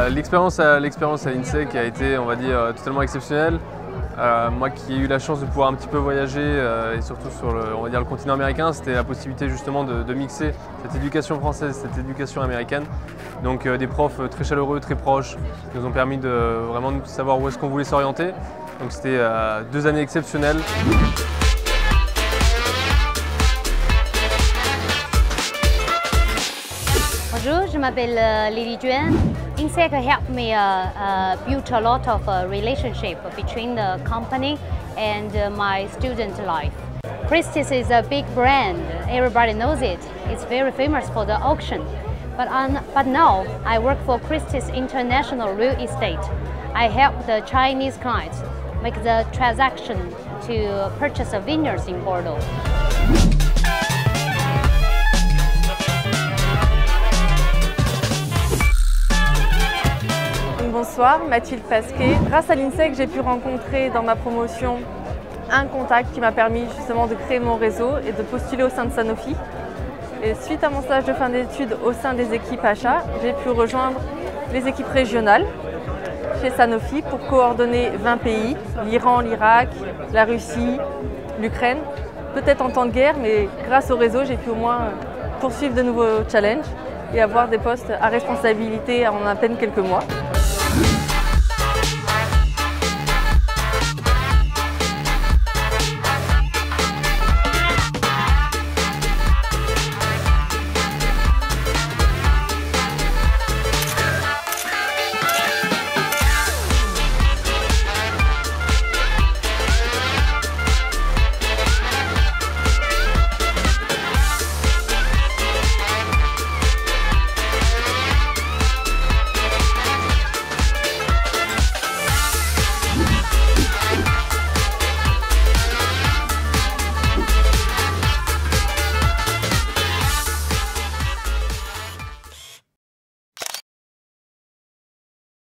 L'expérience à l'INSEE qui a été, on va dire, totalement exceptionnelle. Moi qui ai eu la chance de pouvoir un petit peu voyager et surtout sur le continent américain, c'était la possibilité justement de mixer cette éducation française, cette éducation américaine. Donc des profs très chaleureux, très proches, qui nous ont permis de vraiment savoir où est-ce qu'on voulait s'orienter. Donc c'était 2 années exceptionnelles. Bonjour, je m'appelle Lily Juan. INSEE helped me build a lot of relationship between the company and my student life. Christie's is a big brand, everybody knows it. It's very famous for the auction. But now I work for Christie's International Real Estate. I help the Chinese clients make the transaction to purchase a vineyards in Bordeaux. Bonsoir, Mathilde Pasquet. Grâce à l'INSEE, j'ai pu rencontrer dans ma promotion un contact qui m'a permis justement de créer mon réseau et de postuler au sein de Sanofi. Et suite à mon stage de fin d'études au sein des équipes achats, j'ai pu rejoindre les équipes régionales chez Sanofi pour coordonner 20 pays, l'Iran, l'Irak, la Russie, l'Ukraine. Peut-être en temps de guerre, mais grâce au réseau, j'ai pu au moins poursuivre de nouveaux challenges et avoir des postes à responsabilité en à peine quelques mois.